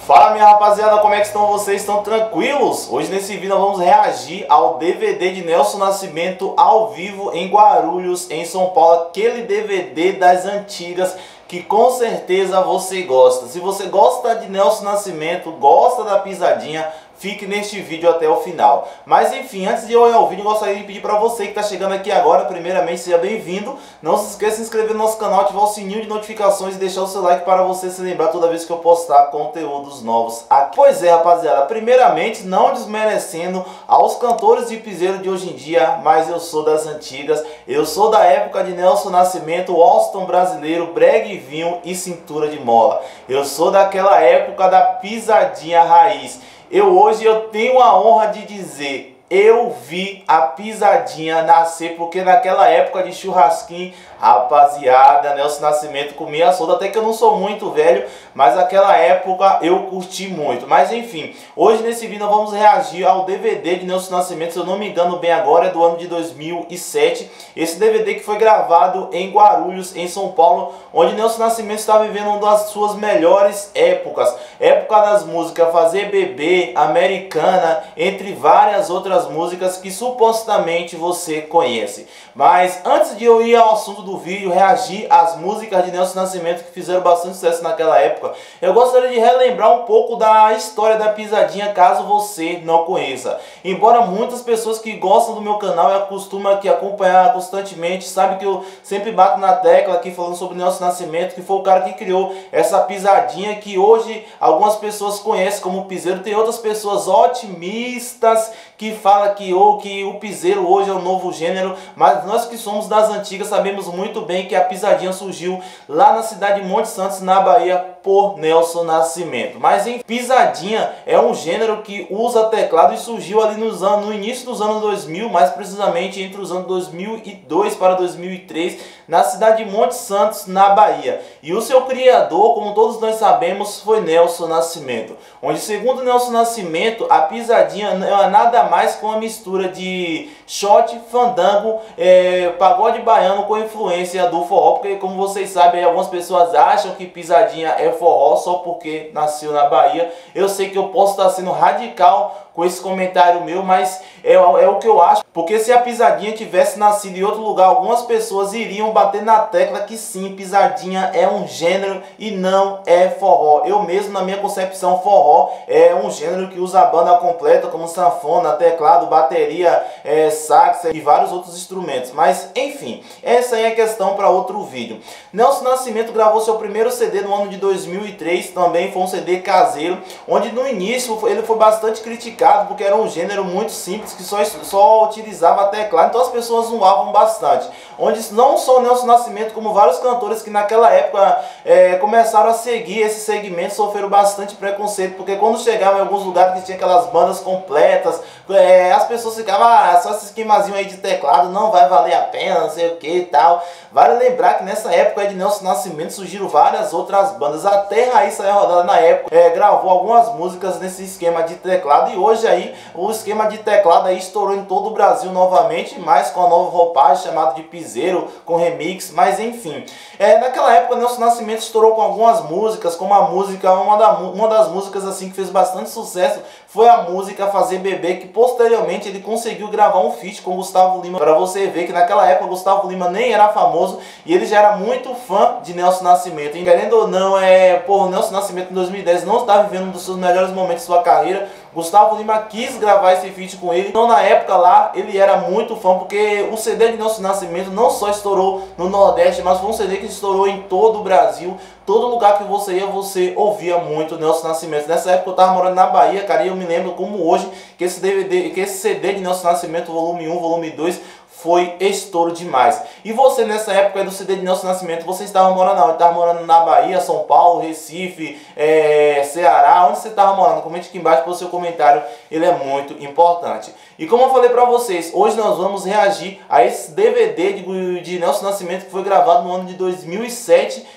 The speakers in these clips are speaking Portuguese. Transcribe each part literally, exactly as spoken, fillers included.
Fala, minha rapaziada, como é que estão vocês? Estão tranquilos? Hoje nesse vídeo nós vamos reagir ao D V D de Nelson Nascimento ao vivo em Guarulhos, em São Paulo. Aquele D V D das antigas que com certeza você gosta. Se você gosta de Nelson Nascimento, gosta da pisadinha, fique neste vídeo até o final. Mas enfim, antes de eu ir ao vídeo, eu gostaria de pedir para você que está chegando aqui agora, primeiramente, seja bem-vindo. Não se esqueça de se inscrever no nosso canal, ativar o sininho de notificações e deixar o seu like para você se lembrar toda vez que eu postar conteúdos novos aqui. Pois é, rapaziada, primeiramente, não desmerecendo aos cantores de piseiro de hoje em dia, mas eu sou das antigas, eu sou da época de Nelson Nascimento, Austin brasileiro, bregue, vinho e cintura de mola. Eu sou daquela época da pisadinha raiz. Eu hoje eu tenho a honra de dizer, eu vi a pisadinha nascer, porque naquela época de churrasquinho, rapaziada, Nelson Nascimento comia solto, até que eu não sou muito velho, mas naquela época eu curti muito. Mas enfim, hoje nesse vídeo nós vamos reagir ao D V D de Nelson Nascimento, se eu não me engano bem agora, é do ano de dois mil e sete. Esse D V D que foi gravado em Guarulhos, em São Paulo, onde Nelson Nascimento está vivendo uma das suas melhores épocas. Época das músicas Fazer Bebê, Americana, entre várias outras músicas que supostamente você conhece. Mas antes de eu ir ao assunto do vídeo, reagir às músicas de Nelson Nascimento que fizeram bastante sucesso naquela época, eu gostaria de relembrar um pouco da história da pisadinha, caso você não conheça. Embora muitas pessoas que gostam do meu canal e acostumam aqui acompanhar constantemente, sabe que eu sempre bato na tecla aqui falando sobre Nelson Nascimento, que foi o cara que criou essa pisadinha que hoje algumas pessoas conhecem como piseiro. Tem outras pessoas otimistas que falam que, ou que o piseiro hoje é um novo gênero, mas nós que somos das antigas sabemos muito bem que a pisadinha surgiu lá na cidade de Monte Santos, na Bahia, por Nelson Nascimento. Mas em pisadinha é um gênero que usa teclado e surgiu ali nos anos, no início dos anos dois mil, mais precisamente entre os anos dois mil e dois para dois mil e três, na cidade de Monte Santos, na Bahia. E o seu criador, como todos nós sabemos, foi Nelson Nascimento, onde, segundo Nelson Nascimento, a pisadinha não é nada mais que uma mistura de shot, fandango, é, pagode baiano com influência do forró, porque como vocês sabem, algumas pessoas acham que pisadinha é forró só porque nasceu na Bahia. Eu sei que eu posso estar sendo radical com esse comentário meu, mas é, é o que eu acho, porque se a pisadinha tivesse nascido em outro lugar, algumas pessoas iriam bater na tecla que sim, pisadinha é um gênero e não é forró. Eu mesmo, na minha concepção, forró é um gênero que usa a banda completa, como sanfona, teclado, bateria, é, sax e vários outros instrumentos. Mas enfim, essa aí é questão para outro vídeo. Nelson Nascimento gravou seu primeiro C D no ano de dois mil e três, também foi um C D caseiro, onde no início ele foi bastante criticado porque era um gênero muito simples que só, só utilizava teclado, então as pessoas zoavam bastante. Onde não só o Nelson Nascimento, como vários cantores que naquela época é, começaram a seguir esse segmento, sofreram bastante preconceito, porque quando chegavam em alguns lugares que tinha aquelas bandas completas, é, as pessoas ficavam, ah, só esse esquemazinho aí de teclado não vai valer a pena, não sei o que e tal. Vale lembrar que nessa época de Nelson Nascimento surgiram várias outras bandas, até Raíssa Rodada na época é, gravou algumas músicas nesse esquema de teclado, e hoje aí o esquema de teclado aí estourou em todo o Brasil novamente, mas com a nova roupagem chamada de piseiro, com remix, mas enfim. É, naquela época Nelson Nascimento estourou com algumas músicas, como a música, uma, da, uma das músicas assim que fez bastante sucesso foi a música Fazer Bebê, que posteriormente ele conseguiu gravar um feat com Gustavo Lima, para você ver que naquela época Gustavo Lima nem era famoso e ele já era muito fã de Nelson Nascimento. E querendo ou não, é, pô, Nelson Nascimento em dois mil e dez não estava vivendo um dos seus melhores momentos de sua carreira. Gustavo Lima quis gravar esse feat com ele, então na época lá ele era muito fã, porque o C D de Nelson Nascimento não só estourou no Nordeste, mas foi um C D que estourou em todo o Brasil. Todo lugar que você ia, você ouvia muito Nelson Nascimento. Nessa época eu tava morando na Bahia, cara, e eu me lembro como hoje que esse D V D, que esse C D de Nelson Nascimento, volume um, volume dois, foi estouro demais. E você nessa época do C D de Nelson Nascimento, você estava morando onde? Estava morando na Bahia, São Paulo, Recife, é, Ceará? Onde você estava morando? Comente aqui embaixo para o seu comentário, ele é muito importante. E como eu falei para vocês, hoje nós vamos reagir a esse D V D de, de Nelson Nascimento que foi gravado no ano de dois mil e sete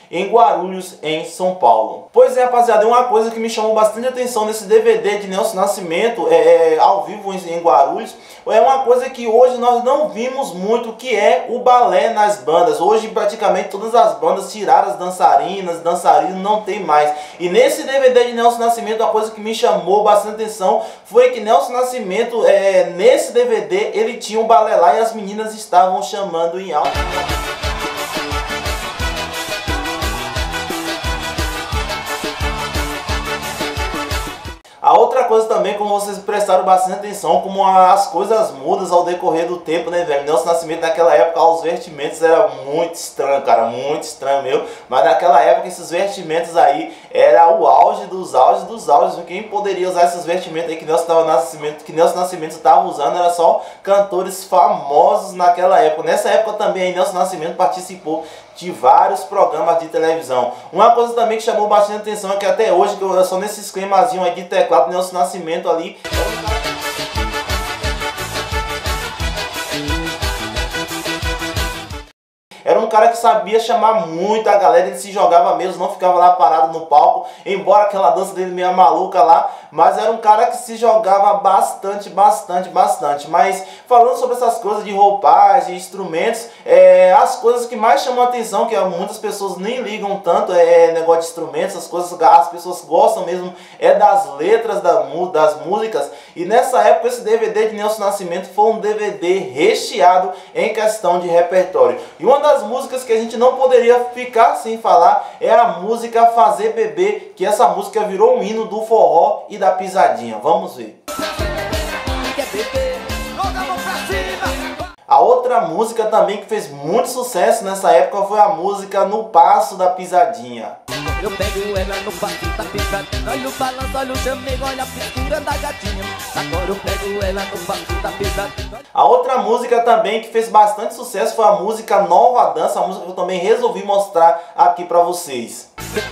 em Guarulhos, em São Paulo. Pois é, rapaziada, uma coisa que me chamou bastante atenção nesse D V D de Nelson Nascimento, é, é, ao vivo em, em Guarulhos, é uma coisa que hoje nós não vimos muito, que é o balé nas bandas. Hoje praticamente todas as bandas tiraram as dançarinas, dançarinos, não tem mais. E nesse D V D de Nelson Nascimento, uma coisa que me chamou bastante atenção foi que Nelson Nascimento, é, nesse D V D, ele tinha um balé lá e as meninas estavam chamando em alto. A outra coisa também, como vocês prestaram bastante atenção, como as coisas mudam ao decorrer do tempo, né, velho? Nelson Nascimento naquela época, os vestimentos era muito estranho, cara, muito estranho mesmo. Mas naquela época esses vestimentos aí era o auge dos auges dos auges. Quem poderia usar esses vestimentos aí que Nelson, tava Nascimento, que Nelson Nascimento estava usando era só cantores famosos naquela época. Nessa época também aí Nelson Nascimento participou de vários programas de televisão. Uma coisa também que chamou bastante atenção é que até hoje, que eu só nesse esquemazinho aí de teclado, Nelson Nascimento ali, era um cara que sabia chamar muito a galera, ele se jogava mesmo, não ficava lá parado no palco, embora aquela dança dele meio maluca lá, mas era um cara que se jogava bastante, bastante, bastante. Mas falando sobre essas coisas de roupagem, instrumentos, é, as coisas que mais chamam a atenção, que muitas pessoas nem ligam tanto, é negócio de instrumentos, as coisas as pessoas gostam mesmo, é das letras da, das músicas. E nessa época esse D V D de Nelson Nascimento foi um D V D recheado em questão de repertório. E uma das músicas que a gente não poderia ficar sem falar é a música Fazer Bebê, que essa música virou um hino do forró e da pisadinha. Vamos ver. A outra música também que fez muito sucesso nessa época foi a música No Passo da Pisadinha. Eu pego ela no passo da pisadinha, olha o balanço, olha o chamego, olha a pintura da gatinha. Agora eu pego ela no passo da pisadinha. A outra música também que fez bastante sucesso foi a música Nova Dança, a música que eu também resolvi mostrar aqui pra vocês.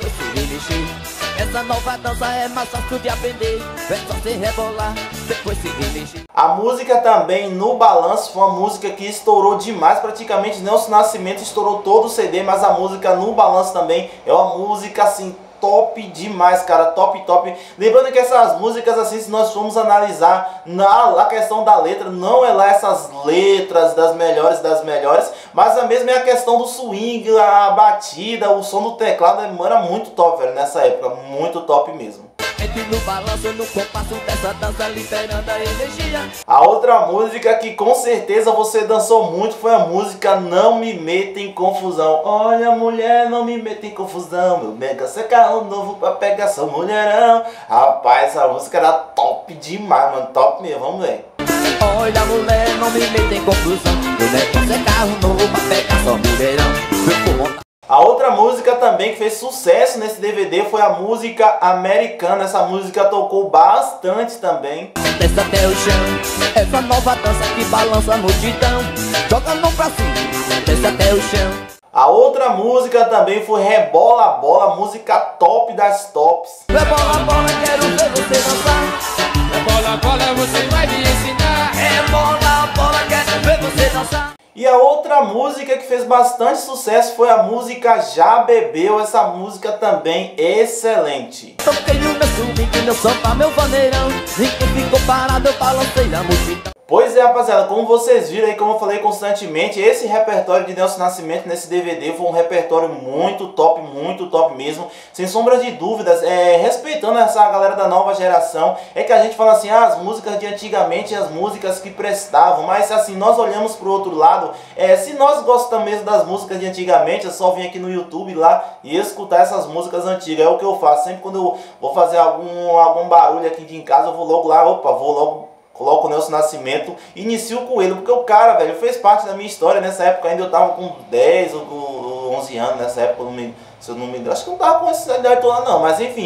Essa nova dança é mais fácil de aprender, é só se rebolar, depois se remexer. A música também No Balanço foi uma música que estourou demais, praticamente Nelson Nascimento estourou todo o C D, mas a música No Balanço também é uma música assim top demais, cara, top, top. Lembrando que essas músicas, assim, se nós formos analisar na, na questão da letra, não é lá essas letras das melhores das melhores, mas a mesma é a questão do swing, a batida, o som do teclado, era muito top, velho, nessa época, muito top mesmo. No balanço, no compasso dessa dança, liberando a energia. A outra música que com certeza você dançou muito foi a música Não Me Meta em Confusão. Olha, mulher, não me meta em confusão, meu mega seu carro novo pra pegar seu mulherão. Rapaz, essa música era top demais, mano, top mesmo, vamos ver. Olha, mulher, não me meta em confusão, meu negócio é carro novo pra pegar seu mulherão. A outra música também que fez sucesso nesse D V D foi a música Americana. Essa música tocou bastante também. Desce até o chão, essa nova dança que balança a multidão. Joga a mão pra cima, desce até o chão. A outra música também foi Rebola a Bola, música top das tops. Rebola a bola, quero ver você dançar. Rebola a bola, você vai me ensinar. Rebola a bola, quero ver você dançar. E a outra música que fez bastante sucesso foi a música Já Bebeu. Essa música também excelente. Toquei o meu swing, meu samba, meu vaneirão. Ninguém ficou parado, eu balancei a multidão. Pois é, rapaziada, como vocês viram aí, como eu falei constantemente, esse repertório de Nelson Nascimento nesse D V D foi um repertório muito top, muito top mesmo, sem sombra de dúvidas, é, respeitando essa galera da nova geração, é que a gente fala assim, ah, as músicas de antigamente, as músicas que prestavam, mas assim, nós olhamos pro outro lado, é, se nós gostamos mesmo das músicas de antigamente, é só vir aqui no YouTube lá e escutar essas músicas antigas, é o que eu faço, sempre quando eu vou fazer algum, algum barulho aqui de em casa, eu vou logo lá, opa, vou logo... Coloco o Nelson Nascimento, inicio com ele, porque o cara, velho, fez parte da minha história. Nessa época ainda eu tava com dez ou onze anos, nessa época, eu não me, se eu não me acho que eu não tava com essa idade toda não, mas enfim.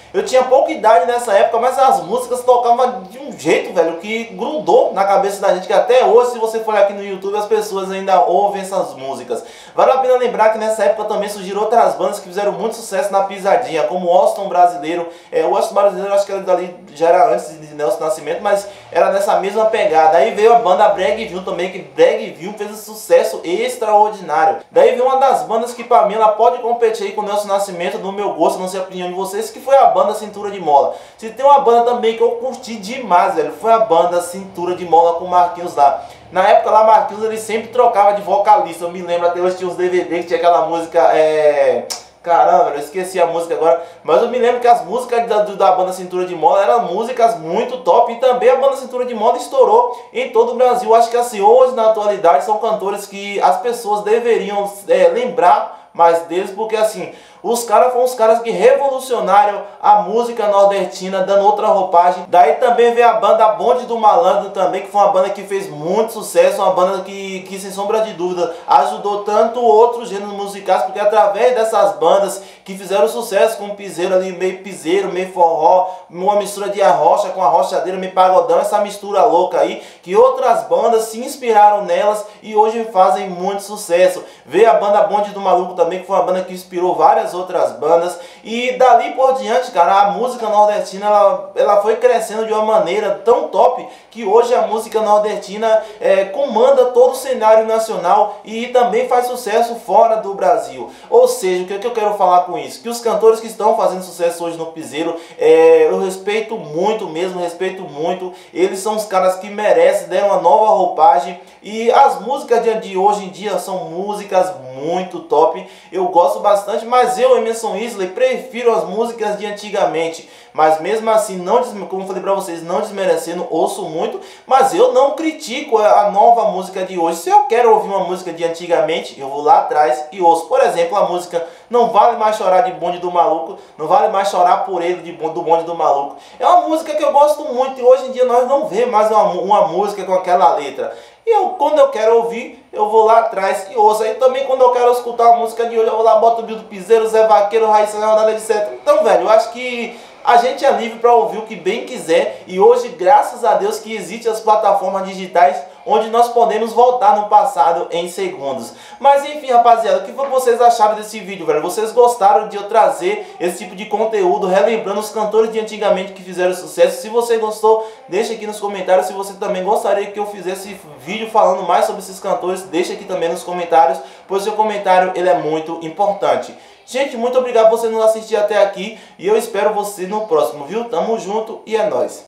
Eu tinha pouca idade nessa época, mas as músicas tocavam de um jeito, velho, que grudou na cabeça da gente, que até hoje, se você for aqui no YouTube, as pessoas ainda ouvem essas músicas. Vale a pena lembrar que nessa época também surgiram outras bandas que fizeram muito sucesso na pisadinha, como o Austin Brasileiro. É, o Austin Brasileiro, acho que era dali, já era antes de Nelson Nascimento, mas era nessa mesma pegada. Aí veio a banda Breakville também, que Breakville fez um sucesso extraordinário. Daí veio uma das bandas que pra mim ela pode competir aí com o Nelson Nascimento, no meu gosto, não sei a opinião de vocês, que foi a banda Cintura de Mola. Se tem uma banda também que eu curti demais, velho, foi a banda Cintura de Mola com o Marquinhos lá. Na época lá, Marquinhos, ele sempre trocava de vocalista. Eu me lembro, até hoje tinha uns D V D que tinha aquela música, é... Caramba, eu esqueci a música agora. Mas eu me lembro que as músicas da, da banda Cintura de Mola eram músicas muito top. E também a banda Cintura de Mola estourou em todo o Brasil. Acho que assim, hoje na atualidade são cantores que as pessoas deveriam é, lembrar mais deles, porque assim, os caras foram os caras que revolucionaram a música nordestina, dando outra roupagem. Daí também veio a banda Bonde do Malandro também, que foi uma banda que fez muito sucesso, uma banda que, que sem sombra de dúvida, ajudou tanto outros gêneros musicais, porque através dessas bandas que fizeram sucesso com o piseiro ali, meio piseiro, meio forró, uma mistura de arrocha com arrochadeira, meio pagodão, essa mistura louca aí, que outras bandas se inspiraram nelas e hoje fazem muito sucesso. Veio a banda Bonde do Maluco também, que foi uma banda que inspirou várias outras bandas, e dali por diante, cara, a música nordestina ela, ela foi crescendo de uma maneira tão top que hoje a música nordestina é, comanda todo o cenário nacional e também faz sucesso fora do Brasil. Ou seja, o que, que eu quero falar com isso? Que os cantores que estão fazendo sucesso hoje no piseiro, é, eu respeito muito mesmo, respeito muito. Eles são os caras que merecem, deram uma nova roupagem, e as músicas de, de hoje em dia são músicas muito top. Eu gosto bastante, mas eu, Emerson Isley, prefiro as músicas de antigamente. Mas mesmo assim, não, como eu falei pra vocês, não desmerecendo, ouço muito, mas eu não critico a nova música de hoje. Se eu quero ouvir uma música de antigamente, eu vou lá atrás e ouço. Por exemplo, a música Não Vale Mais Chorar de Bonde do Maluco, Não Vale Mais Chorar por Ele de, do Bonde do Maluco. É uma música que eu gosto muito e hoje em dia nós não vemos mais uma, uma música com aquela letra. E eu, quando eu quero ouvir, eu vou lá atrás e ouço. Aí também quando eu quero escutar uma música de hoje, eu vou lá, boto o Bill do Piseiro, Zé Vaqueiro, Raíssa na Rodada, etcétera. Então, velho, eu acho que a gente é livre para ouvir o que bem quiser. E hoje, graças a Deus, que existem as plataformas digitais onde nós podemos voltar no passado em segundos. Mas enfim, rapaziada, o que foi que vocês acharam desse vídeo, velho? Vocês gostaram de eu trazer esse tipo de conteúdo, relembrando os cantores de antigamente que fizeram sucesso? Se você gostou, deixa aqui nos comentários. Se você também gostaria que eu fizesse vídeo falando mais sobre esses cantores, deixa aqui também nos comentários, pois seu comentário ele é muito importante. Gente, muito obrigado por você nos assistir até aqui e eu espero você no próximo, viu? Tamo junto e é nóis!